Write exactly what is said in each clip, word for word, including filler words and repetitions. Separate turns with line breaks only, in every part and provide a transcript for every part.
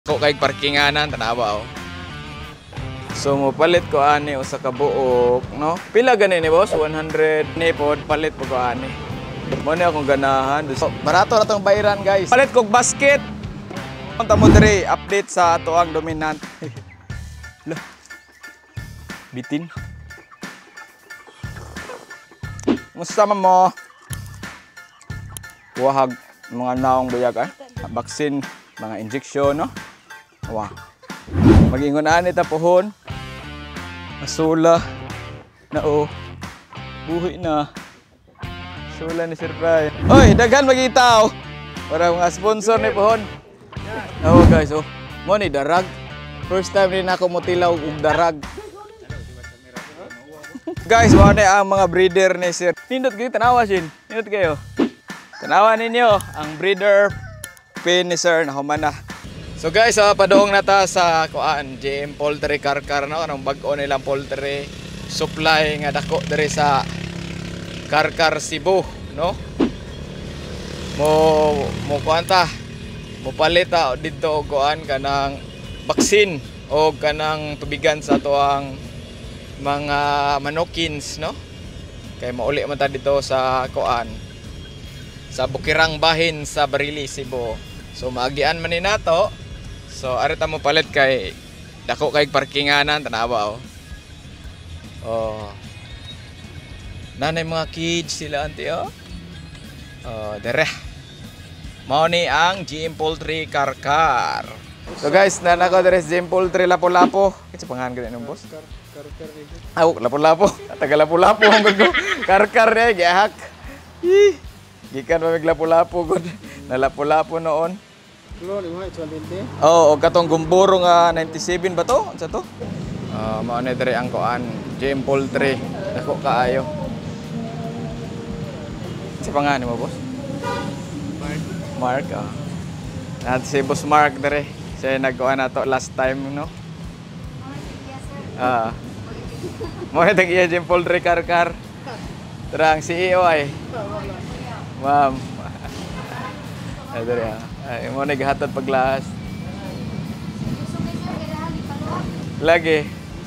Ko kay parkinganan tanawa oh. So mo palit ko ani usa ka buok, no? Pila gani ni boss? one hundred ni pod palit po ko ani. Mo ni akong ganahan. So, barato na tong bayaran, guys. Palit kog basket. Punta mo diri update sa ato ang dominant. Lah. Bitin. Musta man mo? Wahag mga naong buyag ah. Vaccine, mga injection, no? Wow. Mag-ingon ani ta pohon. Masula na oh. Buhi na. Sula ni Sir Brian. Oy, daghan magitaw. Para mga sponsor ni pohon. Oh guys, oh. Mo ni darag. First time rin ako motilaw og darag. Guys, mo ni ang mga breeder ni Sir. Nindot gyud tanawa sin. Nindot kayo. Tanawa ninyo ang breeder pin ni Sir na humana. So guys, uh, padoong na ta sa kuan J M Poultry Karkar, no? Anong bag-o nilang poultry supply nga dako diri sa Karkar Cebu, no? Mo mo kuan ta. Mo palita didto og kuan kanang vaccine o kanang tubigan sa tuang mga manokins, no? Kay mauli man ta dito sa kuan sa Bukirang Bahin sa Barili, Cebu. So maagian man ni nato. So arita mo palit kay dako kay parkinganan tanawa oh. Oh. Nanay mga kids sila anti oh. Oh, dere. Mao ni ang J M Poultry Karkar. So guys, nana ko dere J M Poultry Lapu-Lapu. Kinsa pangalan gani nung boss? Karkar. Aw, Lapu-Lapu. Taga Lapu-Lapu ang gud. Karkar ni gihak. Ih. Gikan pa mig Lapu-Lapu gud. Na Lapu-Lapu noon. Oo, oh, katong gumburo nga ninety-seven ba to? Unsa to? Ah, uh, mao ni diri ang kuan, J M Poultry. Dako kaayo. Sa pangalan mo, boss? Mark. Mark, ah. At si Boss Mark diri. Siya nagkuan nato last time, no? Ah. Mo ni tag iya J M Poultry Karkar. Terang C E O ay. Ma'am. Ay diri ah. Ay, mo naghatod paglaas. Lagi.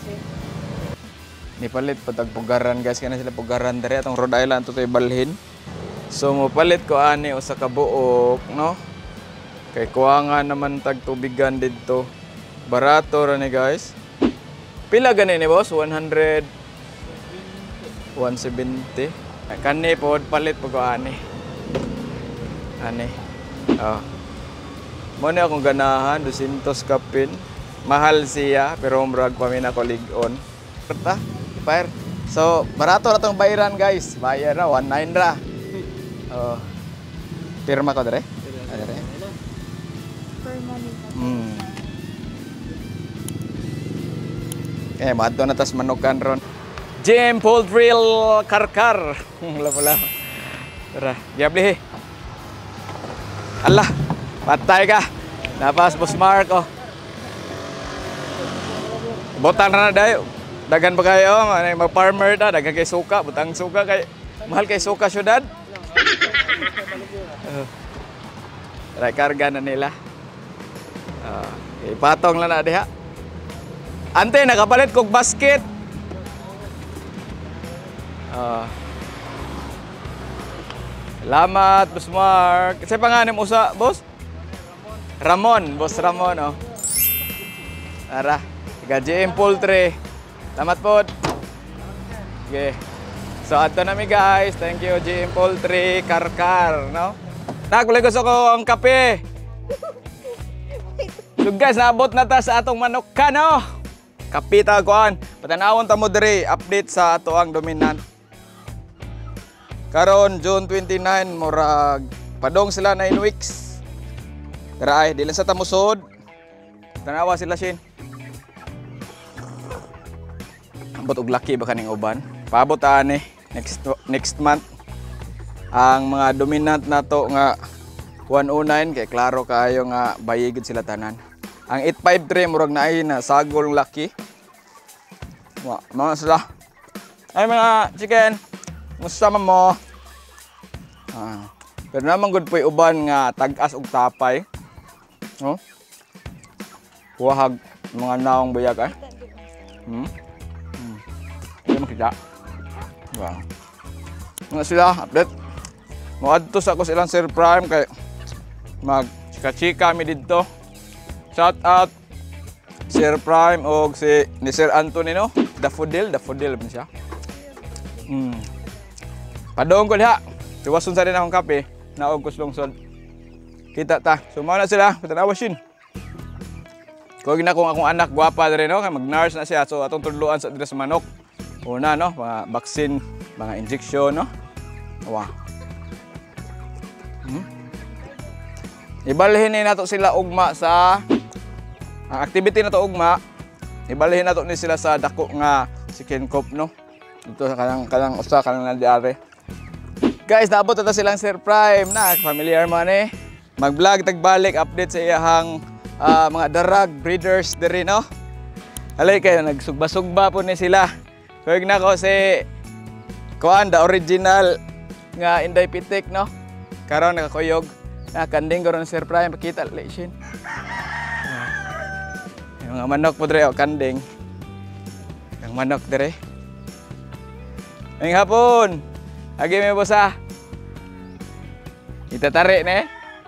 Ni palit patag pugaran guys, kana sila pugaran dere atong Rhode Island tutoy balhin. So mo palit ko ani usa ka buok, no? Kay kuwangan naman tag tubigan didto. Barato ra ni guys. Pila gani ni boss? one hundred one seventy. Kani pod palit po ko ani. Ani. Oh. Mo ni akong ganahan two hundred kapin. Mahal siya pero murag pa mi na ko lig-on. Perta, fire. So, barato na tong bayaran guys. Bayar na one nine ra. Oh. Pirma ko dire. Dire. Per money. Hmm. Eh, madto na tas manukan ron. J M Poultry Karkar. Wala-wala. Tara, giabli. Allah. Patay ka. Napas Boss Mark oh. Botang na na dayo. Dagan pa kayo, ano mag farmer ta, dagan kay suka, butang suka kay mahal kay suka syudad. Uh, Ray karga na nila. Uh, ipatong lang na diha. Ante nakapalit kog basket. Uh, Salamat Boss Mark. Sa pangalan mo usa, boss? Ramon, Boss Ramon, oh. Tara, taga J M Poultry. Salamat po. Okay. So, ato na mi guys. Thank you, J M Poultry Karkar, no? Nakulay gusto ko ang kape. So guys, naabot na ta sa atong manok no? Kape ta kuan. Patanawon ta mo diri, update sa ato ang dominant. Karon June twenty-nine, murag padong sila nine weeks. Tara ay, di lang sa tamusod. Tanawa sila sin. Ambot og laki ba kaning uban? Paabot ani next next month. Ang mga dominant nato nga one oh nine kay klaro kaayo nga bayigid sila tanan. Ang eight five three murag naay na sagol laki. Wa, mga sila. Ay mga chicken, musta man mo? Ah. Pero naman good po'y uban nga tag-as og tapay. No? Wahag mga naong buyag ay. Hmm? Hmm. Hindi makita. Wow. Mga sila, update. Maadto sa ako silang Sir Prime kay mag chika-chika kami dito. Shout out Sir Prime o si ni Sir Anthony no? Daffodil, Daffodil ba siya? Hmm. Padong ko diha. Tuwason sa rin akong kape. Naog ko lungsod. Kita ta. Sumao na sila. Patanawas yun. Kung na kung akong anak, gwapa rin no? Mag-nurse na siya. So atong tudluan sa dito sa manok. Una no, mga vaccine, mga injection no. Wow. Hmm? Ibalhin ni nato sila ugma sa ang activity na to ugma. Ibalhin nato ni sila sa dako nga chicken coop no. Dito sa kanang kanang usa kanang nandiare. Guys, naabot na silang Sir Prime na familiar man eh. Mag-vlog tagbalik update sa iyahang uh, mga darag breeders diri no. Alay kayo nagsugba-sugba po ni sila. Kuyog na ko si kuan the original nga Inday Pitik no. Karon nakakuyog na kanding karon Sir Prime pakita lesson. Yung mga manok po diri o kanding. Yung manok diri. Ngayong hapon. Agi may bosa. Itatari na eh.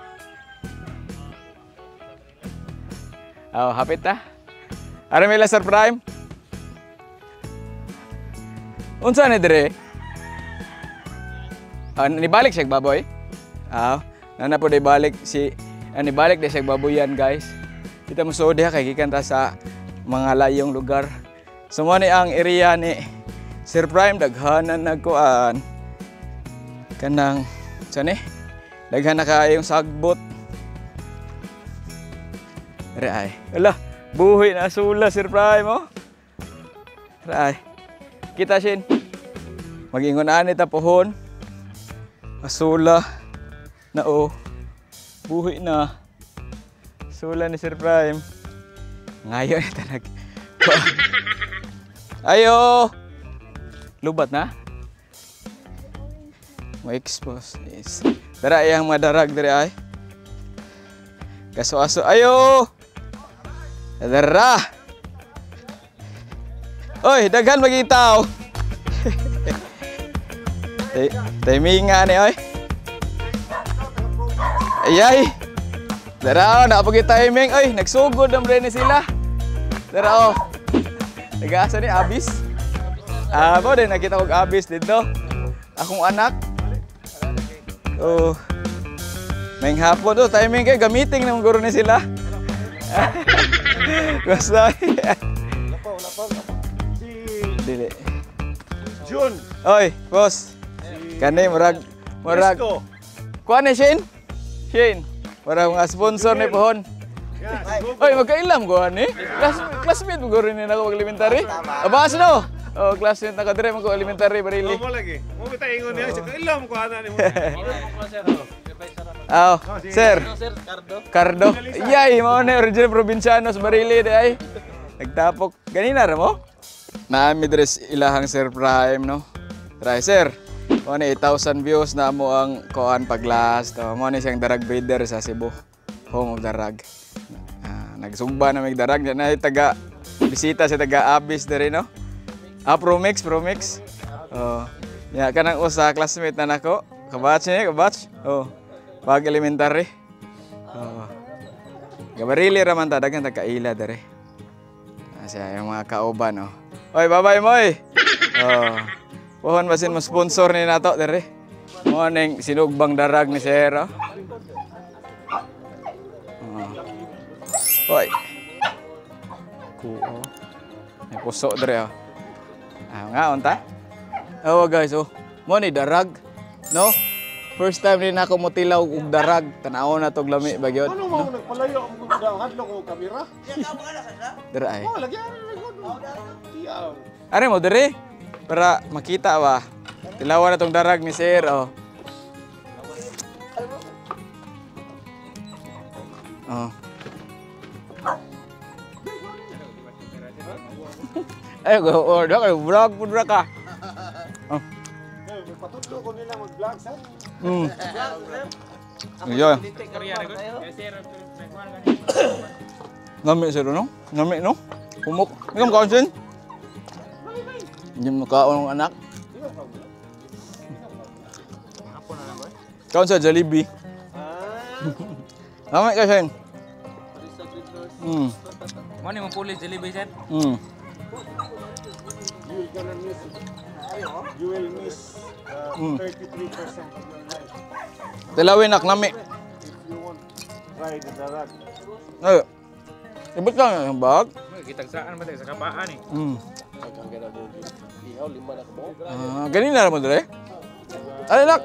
Oh, hapit ta. Ara may Sir Prime. Unsa ni dire? Ah, nibalik siya baboy. Ah, nana po day balik si ah, nibalik day siya baboyan, guys. Kita mo so diha kay gikan ta sa mga layong lugar. Sumo ni ang area ni Sir Prime daghanan nagkuan. Kanang sani daghan na kayong sagbot. Re ay. Ala, buhi na sula Sir Prime oh. Re ay. Kita sin. Magingon ani ta pohon. Asula na oh. Buhi na. Sula ni Sir Prime. Ngayon ita nag. Ayo. Lubat na. Ma-expose is. Dara yang mga darag diri ay. Kaso-aso ayo. Dara. Oy, daghan magitaw. Tay timinga ni oy. Ayay. Dara na pagi timing oy, nagsugod ang ni sila. Dara oh. Nag-asa ni abis. Ah, mo din nakita kog abis dito. Akong anak. Oh. Mayng hapon to, timing kay gamiting ng guro ni sila. Basta.
Lapaw, lapaw. Si
Dili.
Jun.
Oy, boss. Kani murag murag. Kuan ni Shane? Shane. Murag mga sponsor ni pohon. Oy, magkailam ko ani. Class classmate mo guro ni nako elementary. Abas no. Oh, classmate nako dire mo elementary barili.
Mo lagi. Mo bita ingon niya, kailam ko ana ni mo.
Oh, sir. Sir Cardo. Cardo. Yay, mo na original probinsyano sa Barili di ay. Nagtapok. Ganina ra mo? Naami dress ilahang Sir Prime no. Try sir. Mo ni eight thousand views na mo ang koan paglas. To mo ni siyang darag breeder sa Cebu. Home of darag. Ah, nagsugba na mig darag na taga bisita sa taga Abis diri no. Ah, Promix, Promix. Oh. Ya kanang usa classmate na nako. Kabatch niya, kabatch. Oh. Pag elementary. Oh. Gabarili raman ta dagan taga-ila dere. Asya yung mga kauban oh. Oy, bye-bye moy. Oh. Pohon basin mo sponsor ni nato dere. Mo ning sinugbang darag ni Sir. Oh. Oh. Oy. Kuo. May puso dere oh. Ah, nga unta. Oh guys oh. Mo ni darag, no? First time rin ako mutilaw og darag, tanaw na tog lami bagyon.
Ano mo nagpalayo ang hadlo ko kamera?
Dira ay.
Oh, lagi ano Tiyaw.
Are mo diri para makita ba. Tilawan na tong darag ni Sir oh. Oh. Ay go order kay vlog pud ra ka. Oh.
Patudlo ko nila mag-vlog sa.
Hmm. Yo. Nami sir no? Nami no? Humok. Ikaw kaon sin? Hindi mo kaon ng anak. Kaon sa Jollibee. Nami ka sin. Hmm.
Mo ni mo puli Jollibee sir.
Hmm.
You will gonna miss it. You will miss uh,
Mm.
thirty-three percent of your life
Tilawin nak nami.
if you want ride the rug.
Ay. Ibot lang ang bag.
Kitag saan ba tayo sa kapaan eh.
Hmm. Ah, ganina na mo dre. Ay nak.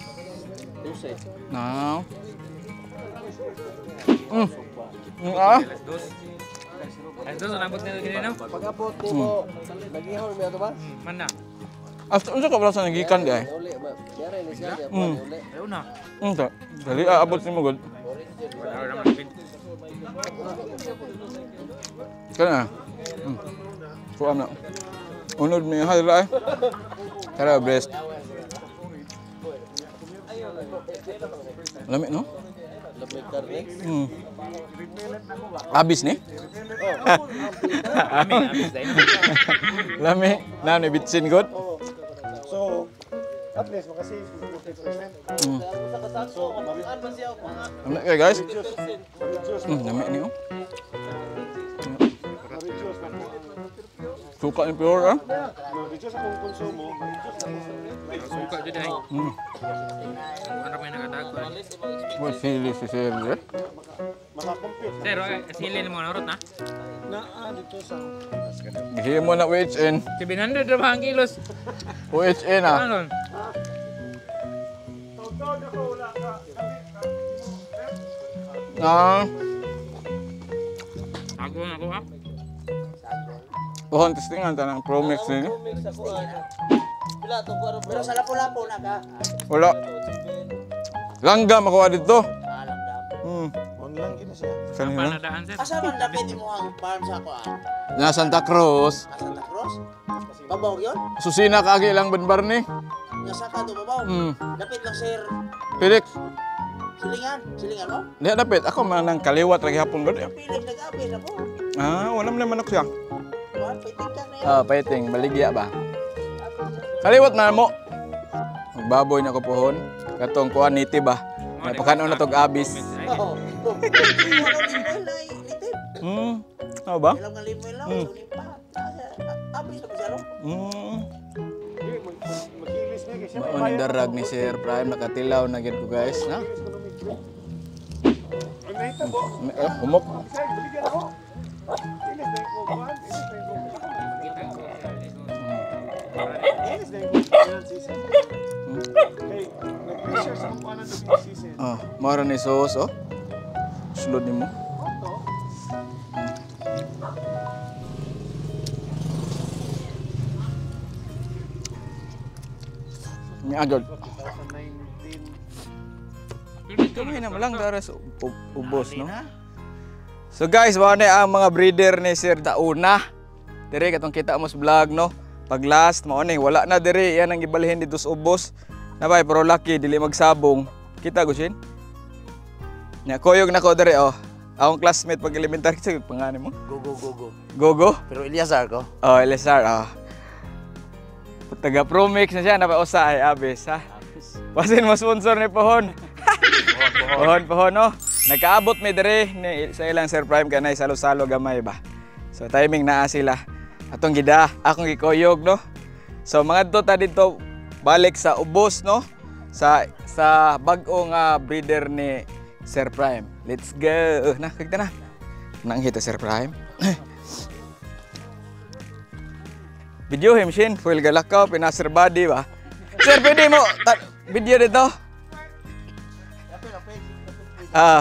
Now. Hmm. Hmm, ah.
Alas dos. Alas dos ang abot nila ganyan no?
Pag-abot ni mo, nag-ihon mo ito ba?
Man na.
After unsa ka ba sa nagikan di ay?
Uli, ma. Yari ni siya, siya
Mm.
uli.
Ayaw na.
Hmm, ta. Dali aabot nimo gud.
Wala naman pin.
Kana. Hmm. Kuan na. Unod mi hala ay. Tara best. Lami no?
Lamig karne.
Hmm. Abis ni?
Amin, amin dahil.
Lami. Na ni bitsin gud.
So, at least makasave fifty percent.
Hmm.
So, mari-
Lami kay guys.
reduce, reduce,
Hmm, lami ni oh.
reduce na po.
Suka ni pure ah.
Reduce akong konsumo, reduce na po.
Suka jud ay.
Hmm.
Ano may nakatago.
Wa sili si sir eh.
Makakompute.
Sir, okay, silin mo na urot na.
Na ah, dito sa
Gihi mo na U H N.
seven hundred na ba ang kilos?
U H N ah.
Ano?
Ah.
Ako na ako ha.
Pohon testingan tanang Promex ni.
Mix ako ano. Pila to ko pero sa lapo-lapo na ka.
Wala. Langgam ako dito.
Alam da.
Hmm.
online gina siya.
Kanina.
Panadaan sir.
Asa man dapit mo ang farm sa ako ah?
Na Santa Cruz.
Ah, Santa Cruz? Babaw yun?
Susina kagi lang benbar ni.
Nga saka to babaw.
Hmm.
Dapit lang sir.
Felix,
Silingan, silingan mo?
di dapat ako man nang kaliwat lagi hapon gud.
Pilig nag-abis ako.
Ah, wala man manok siya.
Kuhan, pitig ka na yun.
Ah, fighting, baligya ba? Kaliwat na mo. Magbaboy na ko pohon. Katong kuan niti ba? Napakanon na tog abis.
Oo. Ilang limoy lang, litid.
Hmm. Ano ba?
Ilang nga limoy lang,
Hmm.
sunin pa. Abis na ba siya no?
Hmm.
Di, mag- magkilis niya kasi may
Mao ni darag ni Sir Prime nakatilaw na gid ko guys, na.
Ang nahitabo.
Eh, humok.
Sir, baligyan ako. Ilis na yung kukuhan. Ilis na yung kukuhan. Ilis na yung kukuhan season. Okay, nag-research ang kukuhan ng season.
Ah, mara ni sauce oh. Sulod nimo.
Ito,
Ni agad.
twenty nineteen.
Kamay na lang dara sa u- ubos no. So guys, mao ni ang mga breeder ni Sir Dauna. Dire katong kita mo sa vlog no. Pag last mao ni wala na dire yan ang gibalhin dito sa ubos. Nabay pero lucky dili magsabong. Kita gusin. Nya koyog na ko dire oh. Akong classmate pag elementary sa pangalan mo.
Go, go, go, go.
Gogo.
Pero Eliazar ko?
Oh, Elizar oh. Taga Promix na siya, napausa ay abis ha. Pasin mo sponsor ni Pohon. Pohon, Pohon no. Nagkaabot mi dire ni sa ilang Sir Prime kanay salo-salo gamay ba. So timing naa sila. Atong gida, akong gikoyog no. So mga to ta dito balik sa ubos no. Sa sa bag-o nga breeder ni Sir Prime. Let's go. Na, kagta na. Nang hita Sir Prime. Video him shin, full galakaw, pinasir body ba? Sir, pwede mo, ta- video dito. Ah,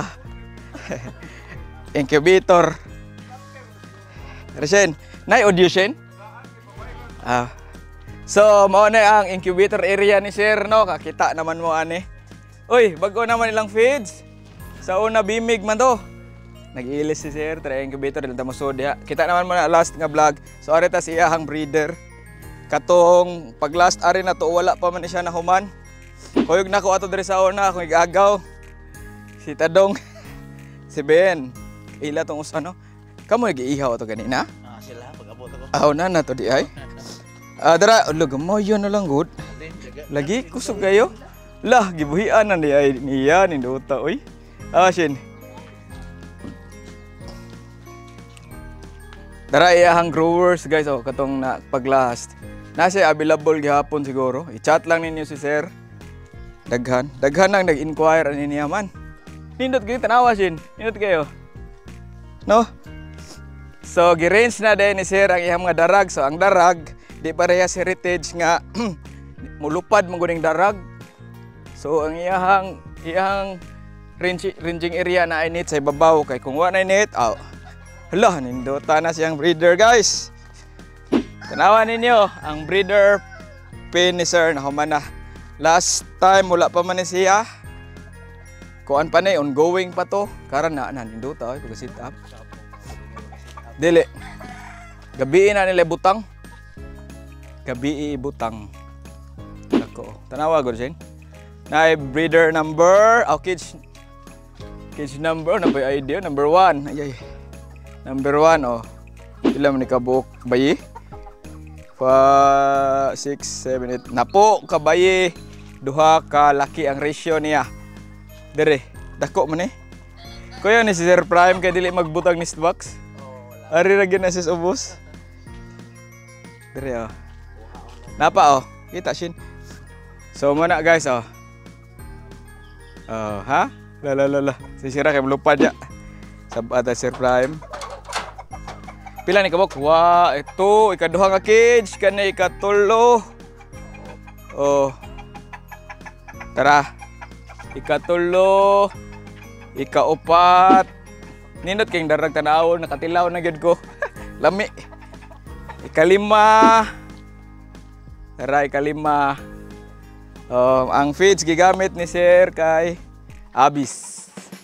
incubator. Reshen, na audio shin? Ah, so mao na ang incubator area ni Sir no, kakita naman mo ani. Uy, bago naman ilang feeds. Sa una bimig man to. Nag-iilis si Sir, try incubator dito mo so diha. Kita naman mo na last nga vlog. So ari ta si iyahang breeder. Katong pag last ari na to wala pa man ni siya na human. Koyog na ko ato diri sa una akong igagaw. Si Tadong, si Ben. Ila tong usa no. Kamu nag-iihaw ato ganina?
Ah, sila pag-abot ako.
Aw na na to di ay. Ah, dara, ulog mo yun na lang good. Lagi kusog kayo. Lah, gibuhian na ni ay niya ni Dota oy. Ah, Shin. Dara iyahang growers guys oh katong na paglast. Nasa available gihapon siguro. I-chat lang ninyo si Sir. Daghan, daghan nang nag-inquire ani niya man. Nindot gyud tanawa Shin. Nindot kayo. No? So gi-range na din ni Sir ang iyang mga darag. So ang darag di parehas heritage nga mulupad mo guning darag. So ang iyang iyang range, ranging area na ay net sa ibabaw kay kung wa na net, aw. Hala, nindota na siyang breeder guys. Tanawan ninyo ang breeder pin ni Sir na humana. Last time wala pa man ni siya. Kuan pa ni ongoing pa to. Karon na na nindota ay pag-sit up. Dili. Gabi na nila butang. Gabi ibutang. Ako. Tanawa gud siya. Na breeder number, oh, cage cage number na ba idea number one. Ay ay. Number one oh. Pila man ni kabuok bayi? five, six, seven, eight. Napo ka bayi. Duha ka laki ang ratio niya. Dire, dako man eh. Kuya ni si Sir Prime kay dili magbutang nest box. Ari ra gyud na sis ubos. Dire oh. Napa oh. Kita Shin. So muna guys oh. Oh, ha? La la la la. Sisira kay melupad ya. Sabata Sir Prime. Pila ni kabok? Wa, ito ikaduha nga cage, kani ikatulo. Oh. Tara. Ikatulo. Ikaupat. Nindot kayong darag tanawon, nakatilaw na gyud ko. Lami. Ikalima. Tara, ikalima. Um, ang feeds gigamit ni Sir kay Abis.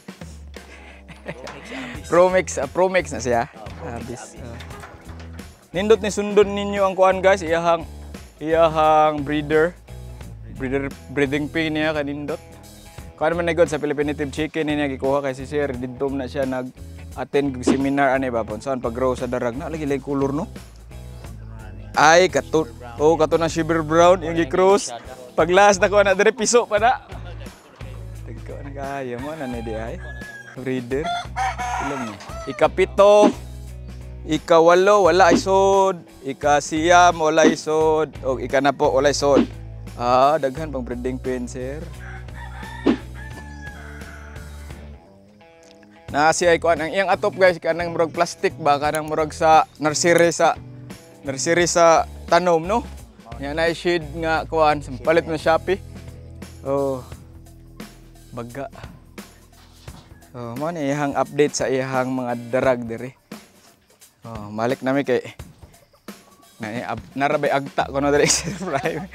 Promix, uh, Promix na siya. Abis. Uh. Nindot ni sundon ninyo ang kuan guys, iyahang iyahang breeder. Breeder breeding pin niya kanindot. Kuan man nagod sa Philippine Native Chicken niya gikuha kay si Sir didtom na siya nag-attend og seminar ani ba pon saan pag-grow sa darag na lagi lay color no. Ay kato oh kato na Shiver Brown yung gi-cross. Pag last na ko na dire piso pa na. Tagko na kaya mo na ni di ay. Breeder. Ilang ni. Ikapito, ikawalo wala isod, ikasiyam wala isod, o ikanapo wala isod. Ah, daghan pang breeding pen Sir. Na siya ay kuan ang iyang atop guys kanang murag plastic ba kanang murag sa nursery sa nursery sa tanom no. Yan ay shade nga kuan palit na Shopee. Oh. Baga. Oh, mo ni iyang update sa iyang mga darag dire. Oh, malik nami kay na narabay agta kuno dire Sir Prime.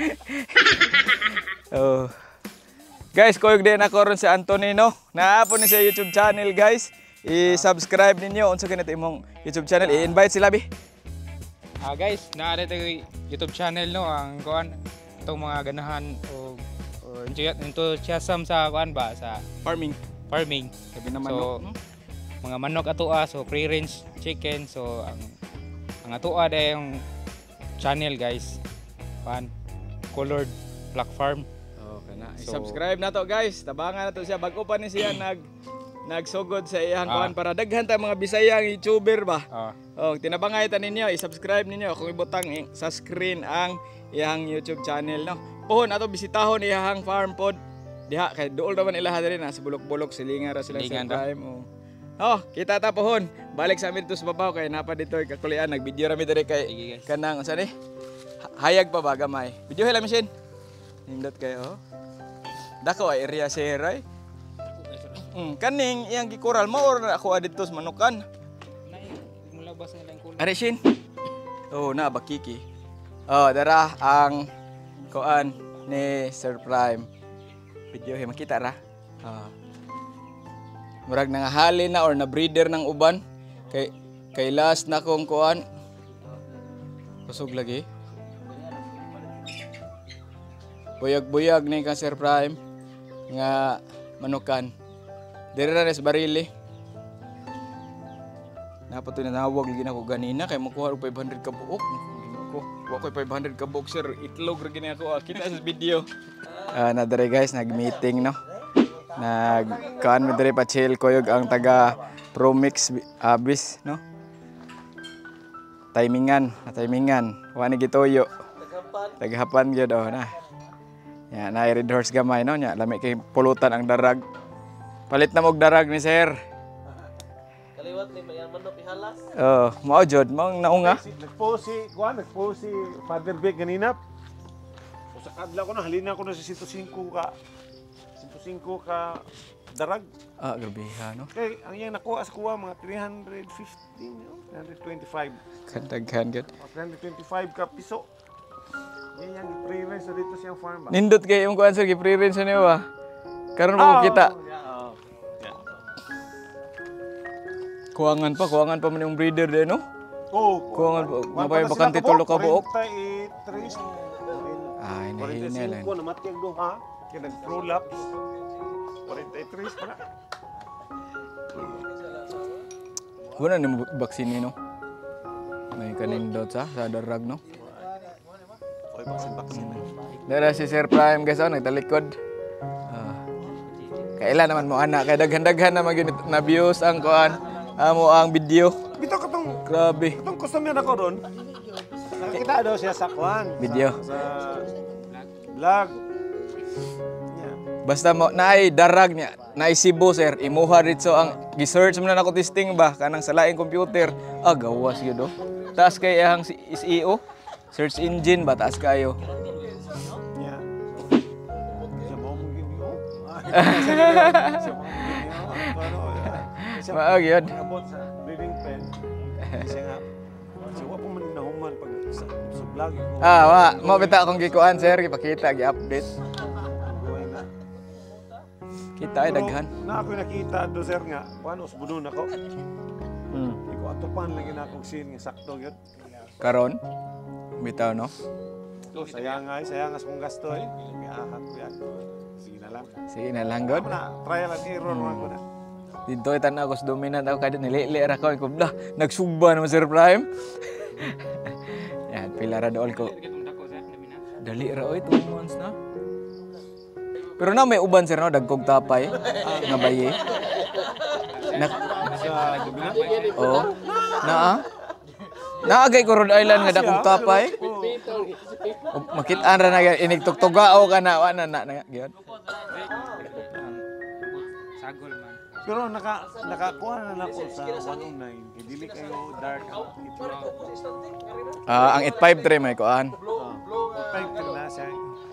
Oh. Guys, kuyog din ako ron si Antonino. Naapon ni sa YouTube channel guys. I-subscribe ninyo unsa ganito imong YouTube channel. I-invite sila bi.
Ah guys, naa dito YouTube channel no ang kuan itong mga ganahan o o enthusiasm sa kuan ba sa
Farming.
farming.
Sabi naman
So,
no.
mga manok atoa so free range chicken so ang ang atoa day yung channel guys. Kuan Colored Black Farm.
Okay na.
So-
I-subscribe na to guys. Tabangan na to siya. Bago pa ni siya nag nagsugod sa iyang
Ah.
kuan para daghan ta mga Bisayang YouTuber ba.
Ah,
Oh, tinabangay ta ninyo, i-subscribe ninyo kung ibutang i- sa screen ang iyang YouTube channel no. Pohon ato bisitahon iyang farm pod. Diha kay duol naman ilaha diri na sa bulok-bulok silingan ra sila sa
Silingan ra.
time. Oh. Oh, kita ta pohon. Balik sa amin dito sa babaw kay napa dito kakulian nag-video ra mi diri kay
sige guys.
kanang unsa ni? Ha- Hayag pa ba gamay. Video hila machine. Nindot kayo. Oh. Dako ay area share ay. Mm, kaning iyang gikural mo or na ako adito sa manukan.
Mula ba sa ilang kulay?
Are Shin? Oh, na bakiki. Oh, dara ang kuan ni Sir Prime. Video he makita ra. Ah. Murag nangahalin na or na breeder ng uban kay kay last na kong kuan. Kusog lagi. Buyag-buyag ni ka Sir Prime nga manukan. Diri ra sa barili. Dapat ito nanawag lagi na ako ganina kaya makuha og five hundred ka buok. Ko, wa ko'y five hundred ka buok sir. Itlog ra gini ako. Ah, kita sa video. Ah, na dere guys, nag-meeting no. Nag kan mi dere pa chill koyog ang taga Promix Abis no. Timingan, na timingan. Wa ni gitoyo. Tagahapan gyud oh na. Ya, na red horse gamay no nya. Lami kay pulutan ang darag. Palit na mog darag ni sir.
Kaliwat ni mayan manok ihalas.
Oh, mao jud mao naunga.
Nagpost si, kuan, nagpost si Father Vic ganina. O sa kadla ko na, halina ko na sa one oh five ka, one oh five ka darag.
Ah, grabe ha no.
Kay, ang iyang nakuha sa kuha, mga three fifteen, no? three twenty-five.
Kadaghan gud.
three twenty-five ka piso. Yan yung pre-range na dito siyang farm ba?
Nindot kay imong kuan sir gi-pre-range niyo ba? Karon mo kita.
Yeah, yeah.
Kuwangan pa, kuwangan pa man yung breeder din no.
Oh,
Kuwangan pa, mapay bakante tulo ka buok.
forty-three.
Ay, nahina lang.
forty-five namat yung duha. Kaya nag-prolapse. forty-three pala.
Wala ni mo vaccine no. May kanindot sa sa darag no.
Okay, vaccine-vaccine.
Dara si Sir Prime guys oh, nagtalikod. Ah. Kailan naman mo anak kay daghan-daghan na magyud na views ang kuan amo ang video.
Bito ka tong,
Grabe.
itong customer ako ron. Nakikita daw siya sa kuan.
Video.
Sa, sa vlog. Yeah.
Basta mo naay darag niya, naay Cebu sir, imuha dito ang gi-search mo na nako testing ba kanang sa laing computer. Ah gawas gyud oh. Taas kay ang S E O, search engine ba taas kayo.
Yeah. Siya mo mong ginyo. Siya mo mong ginyo.
Mao gyud.
Abot sa breeding pen. Siya nga. Siya wa po man nahuman pag sa, sa vlog.
Ah, wa, mo bita akong gikuan sir, gipakita, gi-update. Kita ay daghan.
Na ako nakita do sir nga, paano usbudon ako.
Hmm.
Di ko atupan lagi na akong scene nga sakto gyud.
Karon bitaw no.
So sayang ay, sayang as mong gasto eh. Miahat ko yan. Sige na lang.
Sige na lang god.
Ako na, trial and error man ko na.
Dito ay tanaw ko sa dominant ako kadto nilili ra ko ko blah nagsugba naman Sir Prime. Yan pila ra dool ko. Dali ra oy two months na. Pero na may uban sir no dagkog tapay nga baye. Nak
Sa dubina.
oh. Naa. Naagay ko Rhode Island nga dakong tapay. O, Makit-an ra na inig tugtugao ka na wa na na na gyud.
Sagol man.
Pero naka nakakuha na ako sa one oh nine. Kay dili kayo dark ang itlog.
Ah, ang eight five three may kuan.
Type ko na siya.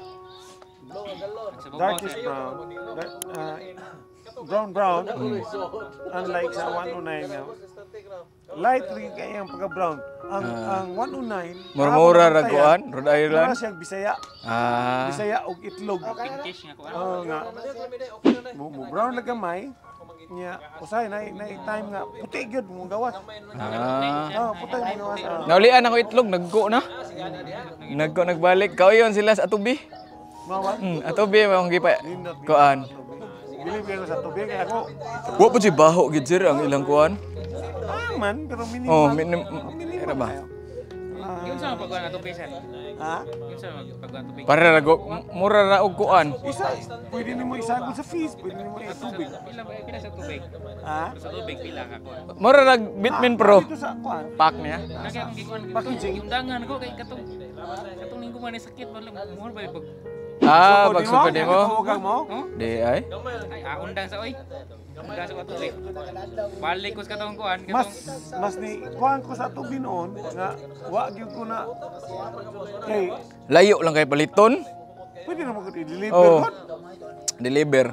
Sa
Dark
baba
is brown. Dark, uh, brown brown. Unlike sa one oh nine nga. Light ring kaya ang pagka-brown. Ang ang one oh nine.
Murmura ra kuan Rhode
Wala
Island.
siyang Bisaya.
Ah.
Bisaya og itlog.
pinkish nga ko.
Oo nga. Mo mo brown na gamay. Nya usay na na time nga puti gyud mo gawas.
Ah.
Oh, puti mo gawas. Ah.
Naulian ako itlog, naggo na. Naggo nagbalik. Kauyon sila sa atubi.
Mawat.
Hmm, atubi mong gipa. Kuan.
Believe ko sa tubig kaya ako.
Wa po si baho gid sir ang ilang kuan.
Ah, man, pero minimum.
Oh, minim era ba?
Yun sa pagkuhan ato sir.
Ha?
Yun sa pagkuhan ato
Para ra go mura ra og kuan.
Isa, pwede nimo isagol sa fees, pwede nimo itubig.
Pila ba pila sa tubig?
Ha?
Sa tubig pila ka ko.
Mura ra Bitmin Pro.
Dito sa kuan.
Pack niya.
Lagi akong gikuan
Packaging.
yung dangan ko kay katong katong linggo man sakit wala mo ba pag
Ah,
Sukod
pagsukod
nimo?
mo.
Tuhugang mo?
Di ay.
ay ah, undang sa oy. Undang sa tubig. Balik ko sa katong kuan
Mas
katong
mas ni kuan ko sa tubig noon nga wa gyud ko na kay
Layo lang kay paliton.
pwede na mo ko i-deliver
Oh.
ko.
Deliver.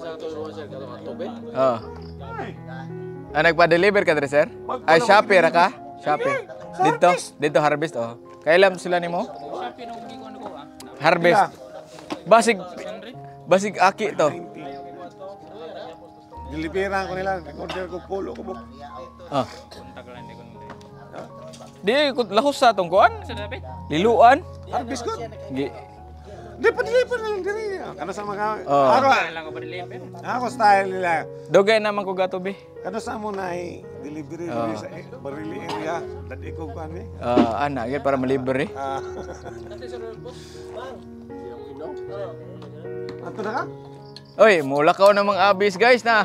Oh. Ah, nagpa-deliver ka dre sir? Ay, Shopee ra ka? Shopee. Dito, dito harvest oh. Kailan sila nimo?
sapi no gikuan ko ah.
Harvest. Basig basig aki to.
Deliveran ko nila, order ko polo ko buk.
Ah.
Kontak lang di ko nung
Di ko lahos sa tong kuan.
sa dapat.
Liluan.
Harvest ko.
Gi
Di pa deliver na lang diri. Kano sa mga
Oh.
ako.
lang ko deliver.
Ako style nila.
Dugay naman ko gato be.
Kano sa mo na delivery
Oh.
diri sa Barili area. Dadi ko kan eh.
Ah, ana gyud para malibre.
Ah. Ato na ka?
Oy, mula ka na mga abis guys na.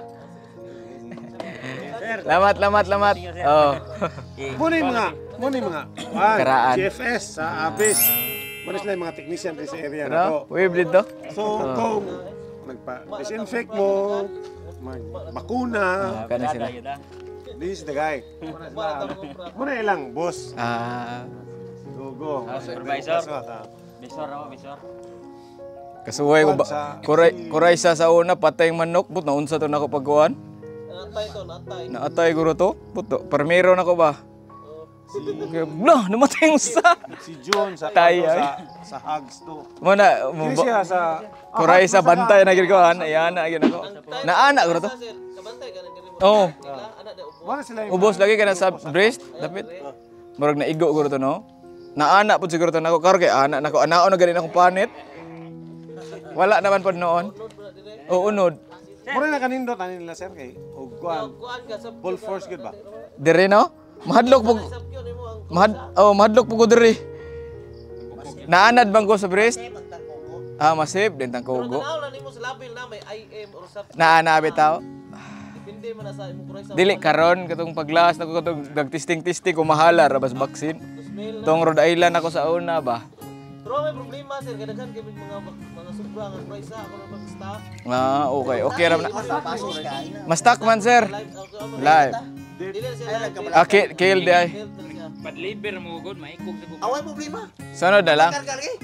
Lamat, lamat, lamat. Oh.
Muna yung mga, muna yung mga, ah,
Karaan.
G F S sa Abis. Muna sila yung mga technician rin sa area na to.
Pero, wave dito.
So, kung nagpa-disinfect mo, mag-bakuna,
Ah, kana sila.
this is the guy. Muna ilang, boss.
Ah,
Go, go.
supervisor.
Ah.
Bisor ako, bisor.
kasuway ko ba? Kuray, kuray sa sa una patay manok, but naunsa to nako pagkuan?
Natay to, natay.
Naatay guro to. Puto, permero nako ba? Okay, blah, namatay yung sa.
Si John sa,
Tay,
ano,
ay.
sa, sa hugs to.
Muna,
Kini siya sa...
kuray sa bantay na gid ko an. Ayan na gyud ako. Naana guro to.
Sir, kabantay ka nang ganun.
Oh,
Anak na upo.
Muna sila yung...
ubos lagi kana sa breast, dapit. Murag na igo guro to no. Naana pud siguro to nako karon kay ana nako anaon na gani akong panit. Wala naman pod noon. Oo, unod.
Muna na kanindot, ano nila, sir, kay Ugwan.
Kuan ka sa
Full force, good ba?
Dire no? Mahadlok pug
sabkyo nimo ang
mahad oh, mahadlok pug ko dire. Naanad bang ko sa breast? Ah, masip din tang kugo.
tanaw na nimo sa labil na may I M or something.
Naana bitaw.
Depende man na sa imong kuray sa
Dili karon katong paglas nako katong nagtisting-tisting ko mahala ra bas vaccine. Tong Rhode Island ako sa una ba.
Pero may problema sir, kadaghan kay mga mga sobra nga price ako na mag-staff.
Ah, okay. Okay ra na. Mas stock man sir. Live.
Dili na sila
Ah, kill, kill di ay.
Pad-liver mo good, maikog sa
Away problema.
Sunod na lang.
Kargar eh.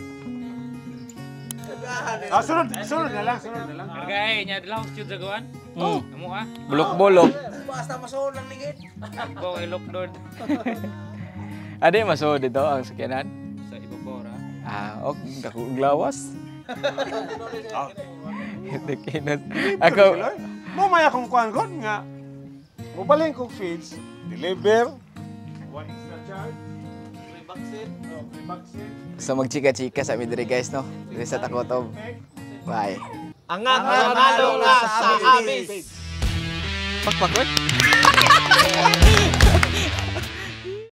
Ah, sunod, sunod na lang, sunod na lang.
Kargay nya dalaw stud sa kuan.
Hmm.
Amo ah.
Bulok-bulok.
Basta masoon lang ligid.
Ko kay lockdown
Ade maso dito ang sakyanan.
sa ibabora.
Ah, ok, dako glawas. Dikinan. Ako
Mo may akong kuhan god nga. Mubaling kong feeds, deliver, one extra charge,
May vaccine.
no, free vaccine,
so magchika-chika sa midri guys no. Diri sa Takotob. Bye.
Ang nanalo na sa Abis.
Pakpak.